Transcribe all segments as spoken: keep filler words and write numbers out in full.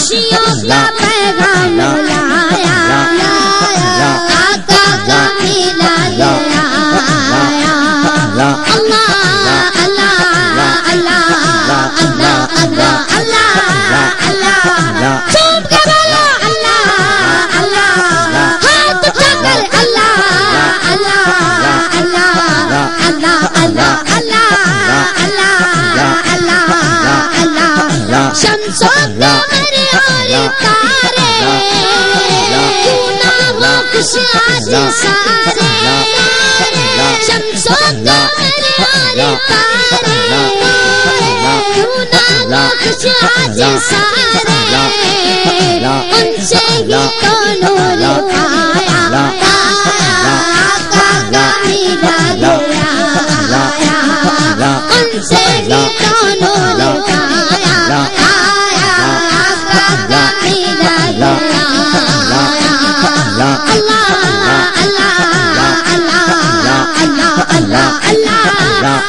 خوشیوں کا پیغام لایا آقا کا میلاد آیا اللہ اللہ اللہ اللہ اللہ اللہ اللہ چوم کے بولو اللہ اللہ ہاتھ اٹھا کر اللہ اللہ اللہ اللہ اللہ اللہ اللہ اللہ شمس و قمر اور تارے کیوں نہ ہو خوش آج سارے شمس و قمر اور تارے کیوں نہ ہو خوش آج سارے ان سے ہی تو نور آیا آقا کا میلاد آیا ان سے ہی تو نور آیا آقا کا میلاد آیا اللہ اللہ اللہ اللہ اللہ اللہ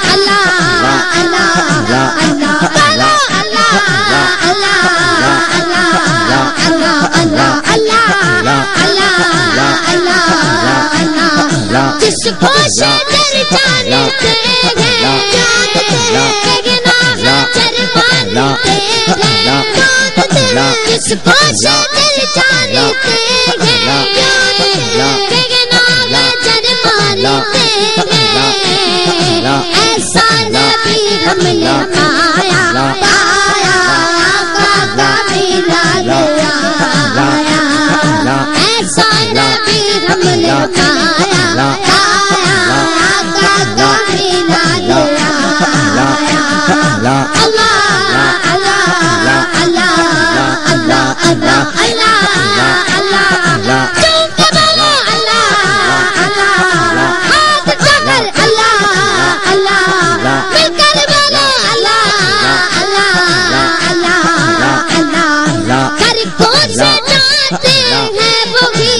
جس کو شجر جانتے ہیں جانتے نام چر مانتے ہیں جس کو شجر جانتے ہیں جانتے نام چر مانتے ہیں ایسا نبی ہم نے پایا پایا آقا کا میلاد آیا ایسا نبی ہم نے پایا پایا آقا کا میلاد آیا اللہ اللہ اللہ اللہ اللہ اللہ اللہ چوم کے بولو اللہ اللہ ہاتھ اٹھا کر اللہ اللہ مل کر بولو اللہ اللہ اللہ اللہ ہر کون سے جاتے ہیں وہی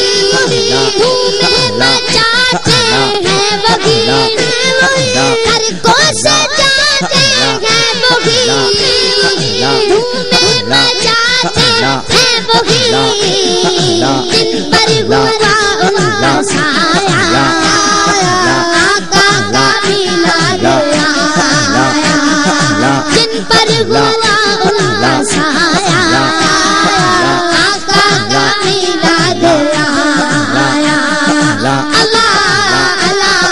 دھوم مچاتے ہیں وہی ہر کون سے جاتے ہیں وہی دھوم مچاتے ہیں وہی دن پر ہوا ان کا سایہ آقا کا میلاد آیا دن پر ہوا ان کا سایہ آقا کا میلاد آیا اللہ اللہ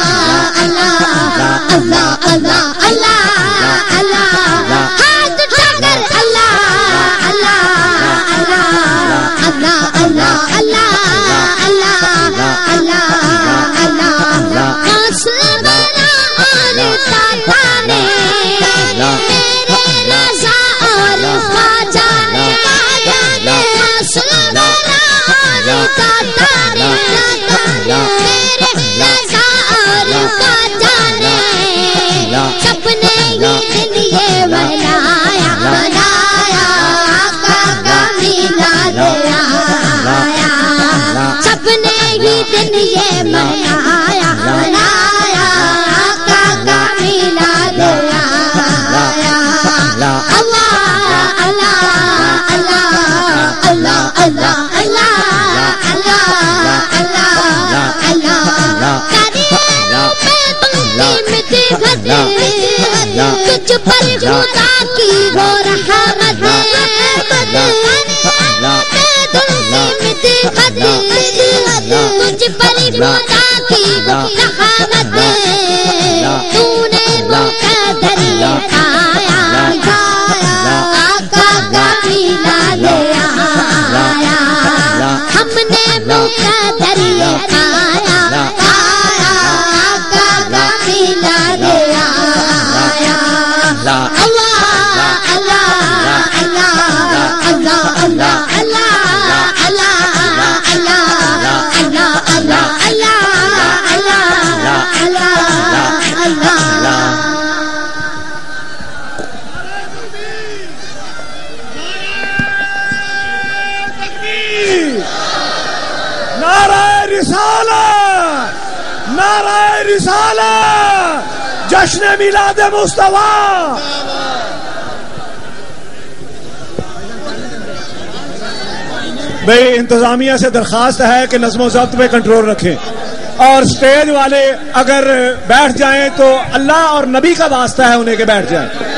اللہ اللہ اللہ اللہ ہاتھ اٹھا کر اللہ اللہ اللہ اللہ اللہ اللہ اللہ اللہ حسن بنا اور تانے میرے رضا اور خواجہ نے حسن بنا اور تانے میرے رضا اور خواجہ نے سپنے ہی دن یہ بنایا بنایا آقا کا میلاد آیا سپنے ہی دن یہ بنایا بنایا آقا کا میلاد آیا اللہ اللہ اللہ اللہ اللہ اللہ اللہ اللہ تجھ پر خدا کی وہ رحمت تجھ پر خدا کی وہ رحمت تو نے مقدر پایا آقا کا میلاد آیا ہم نے مقدر پایا آقا کا میلاد آیا اللہ اللہ اللہ اللہ اللہ اللہ اللہ اللہ اللہ اللہ اللہ نعرہ رسالت نعرہ رسالت جشن میلاد مصطفیٰ بھئی انتظامیہ سے درخواست ہے کہ نظم و ضبط پہ کنٹرول رکھیں، اور سٹیج والے اگر بیٹھ جائیں تو اللہ اور نبی کا واسطہ ہے انہیں کہ بیٹھ جائیں.